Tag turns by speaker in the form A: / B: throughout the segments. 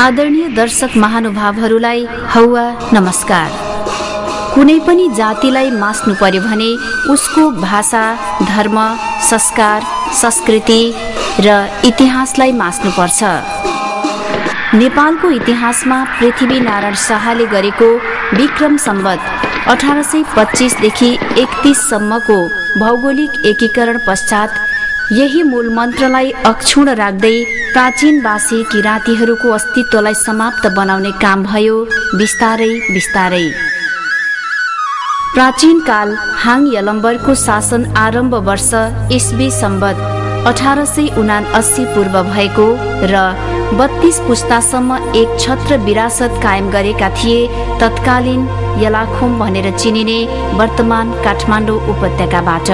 A: आदरणीय दर्शक महानुभावहरूलाई हौवा नमस्कार। कुनै पनि जातिलाई मास्नु पर्यो भने उसको भाषा, धर्म, संस्कार, संस्कृति र इतिहासलाई मास्नुपर्छ। नेपालको इतिहासमा पृथ्वीनारायण शाहले गरेको विक्रम सम्वत 1825 देखि 31 सम्मको भौगोलिक एकीकरण पश्चात यही मूल मन्त्रलाई अक्षुण्ण राख्दै प्राचीनवासी किराँतीहरूको अस्तित्वलाई समाप्त बनाउने काम भयो बिस्तारै बिस्तारै। प्राचीन काल हाङ यलम्बरको शासन आरम्भ वर्ष इस्वी सम्वत 1879 पूर्व भएको र 32 पुस्तासम्म एक छत्र विरासत कायम गरेका थिए तत्कालीन यलाखोम भनेर चिनिने वर्तमान काठमाडौँ उपत्यकाबाट।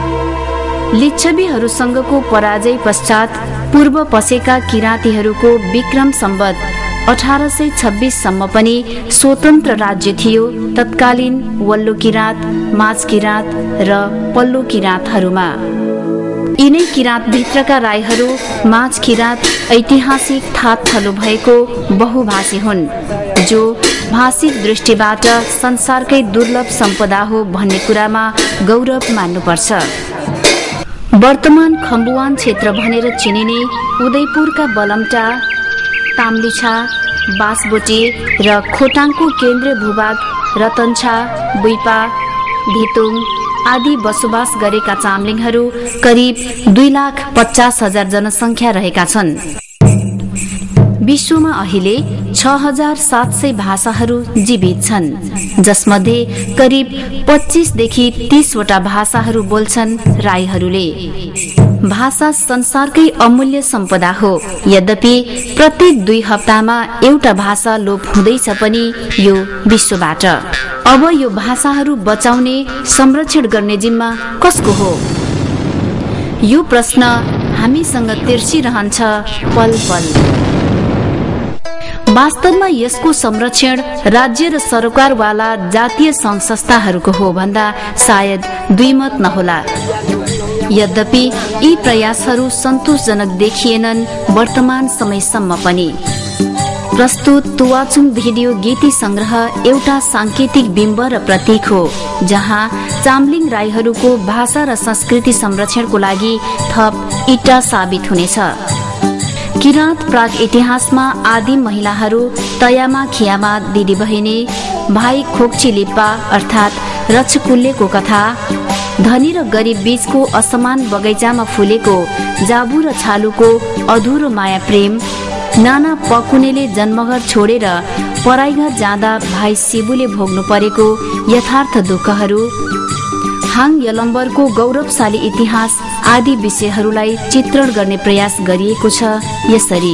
A: लिच्छवीहरूसँगको पराजय पश्चात पूर्व पसेका किराँतीहरूको विक्रम सम्वत 1826 सम्म पनि स्वतन्त्र राज्य थियो तत्कालीन वल्लो किराँत, माझ किराँत र पल्लो किराँतहरूमा। यिनै किराँत भित्रका राईहरू माझ किराँत ऐतिहासिक थात थलो भएको बहुभाषी हुन्, जो भाषिक दृष्टिबाट संसारकै दुर्लभ सम्पदा हो भन्ने कुरामा गौरव मान्नुपर्छ। वर्तमान खम्बुवान क्षेत्र भनेर चिनिने उदयपुरका बलमटा, ताम्लिछा, बासबोटे र खोटाङको केन्द्रीय भूभाग रतनछा, बुइपा, धितुङ आदि बसोबास गरेका चामलिङहरू करिब 2,50,000 जनसङ्ख्या रहेका छन्। विश्वमा अहिले 6,700 भाषाहरू जीवित छन्, जसमध्ये करिब 25 देखि 30 वटा भाषाहरू बोल्छन् राईहरूले। भाषा संसारकै अमूल्य सम्पदा हो, यद्यपि प्रत्येक 2 हप्तामा एउटा भाषा लोप हुँदैछ पनि यो विश्वबाट। अब यो भाषाहरू बचाउने, संरक्षण गर्ने जिम्मा कसको हो? यो प्रश्न हामीसँग तिर्सिरहन्छ पल पल। वास्तवमा यसको संरक्षण राज्य र सरकारवाला जातीय सङ्घ संस्थाहरूको हो भन्दा सायद द्विमत नहोला। यद्यपि यी प्रयासहरू सन्तोषजनक देखिएनन् वर्तमान समयसम्म पनि। प्रस्तुत तुवाचुङ भिडियो गीति संग्रह एउटा सांकेतिक बिम्ब र प्रतीक हो, जहाँ चामलिङ राईहरूको भाषा र संस्कृति संरक्षणको लागि थप इटा साबित हुनेछ। किराँत प्राग इतिहासमा आदिम महिलाहरू तयामा खियामा दिदी बहिनी, भाइ खोक्ची लिप्पा अर्थात् रक्षकुल्यको कथा, धनी र गरिब बीचको असमान बगैँचामा फुलेको जाबु र छालुको अधुरो माया प्रेम, नाना पकुनेले जन्मघर छोडेर पराइघर जाँदा भाइ शिबुले भोग्नु परेको यथार्थ दुःखहरू, हाङ यलम्बरको गौरवशाली इतिहास आदि विषयहरूलाई चित्रण गर्ने प्रयास गरिएको छ यसरी।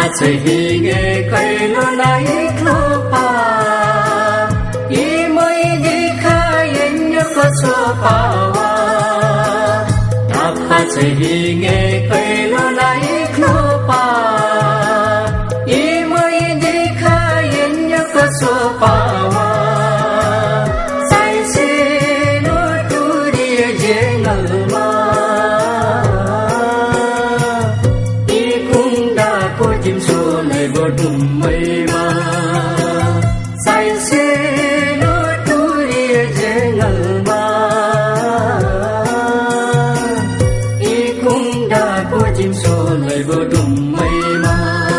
B: हिगे कैलो नाइक्लो पा ई मै दिखायन्यो कसो पावा आफा हिगे कैलो नाइक्लो पा ई मै दिखायन्यो कसो पावा साइसे नो टुरिए जेंगलमा Dumaiba sai se no turiye jengalma ikunda ko jim so lai bo dumaiba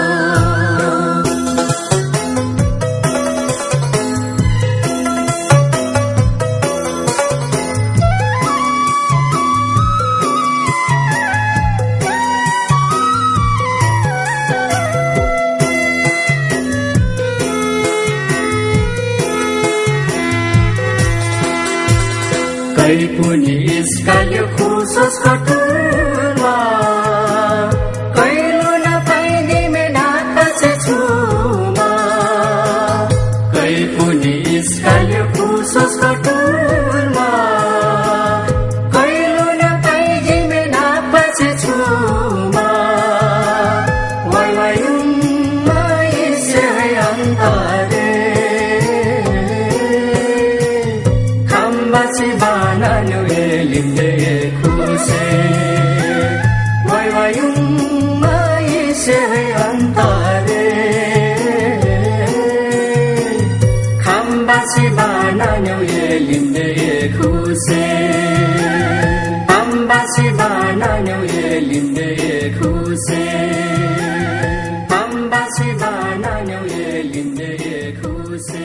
B: Kai puni iskalyo khusus katulma Kai luna paini menata sechuma Kai puni iskalyo khusus katulma Kai luna paini menata sechuma Wai wai mai se antare Kambasi banano elimde kuse Wai wai mai se antare Kambasi banano elimde kuse Kambasi banano elimde kuse Kambasi banano elimde kuse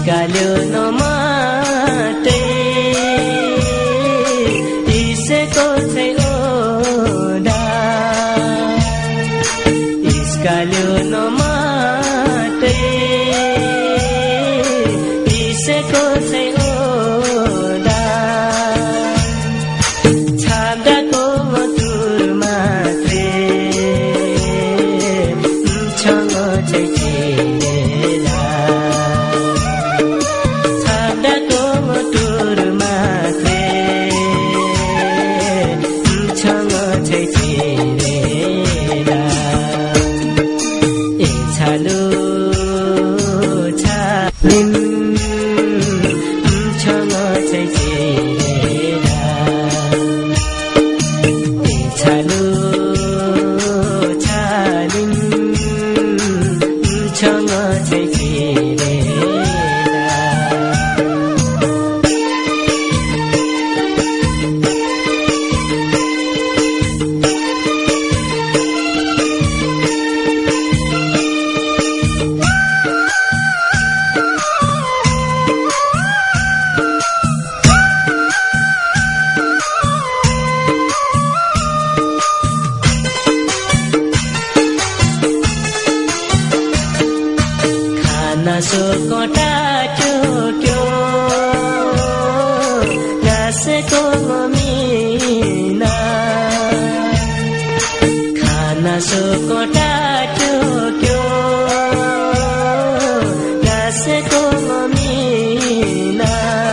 C: इस्काल्यो नमाटे इसको चाहिँ ओडा इस्काल्यो नमाटे इसको चाहिँ ओडा छादाको मधुर मात्रे छङ चाहिँ चिरेरा छादाको मधुर मात्रे छङ चाहिँ चिरेरा ए छालो छालिम छङ चाहिँ चिरेरा ए छालो छालिम छङ चाहिँ चिरेरा नासो कोटा चोक्यो नासेको मिना खानासो कोटा चोक्यो नासेको मिना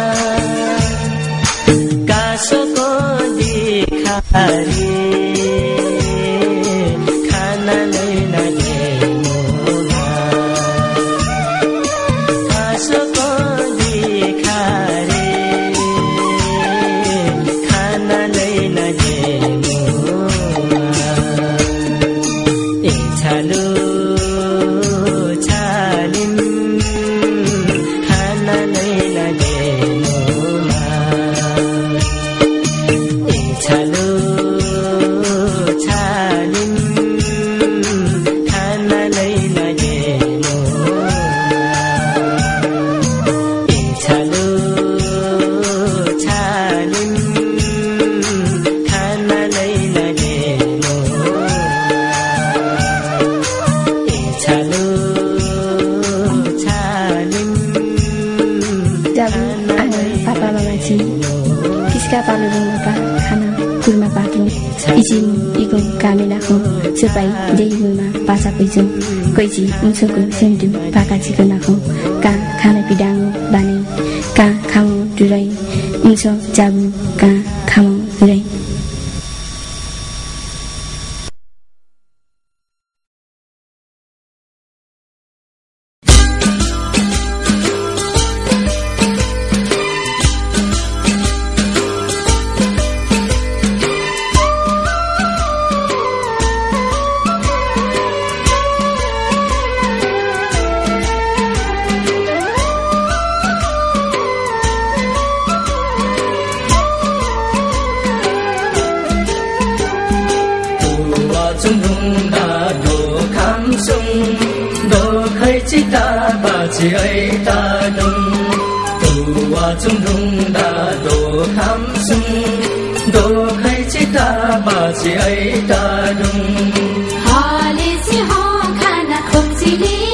C: कासोको दिखारी खाना लैन कासोको दिखारे खाना लैन ए छालो छालिम खाना लैन ए छालो छालिम खाना लैन छालो छालिम खाना लैन ए छालो छालिम
D: जब पापा मामा चाहिँ किसका पालो बाबा खाना कुरमा पाक्नु इजिम इको कामेलाको सुपाई देइगुमा पासा पैजो कोइजी उन्सोको सेन्टु पाका चिको नाखो का खाना पिडाङो बाने का खामो दुराई उन्सो जाबु का खामो दुराई
B: Chita bachi ai ta dum tu wa chung dung da do kham sung do khai chita bachi ai ta dum
E: hale si ho khana khop chi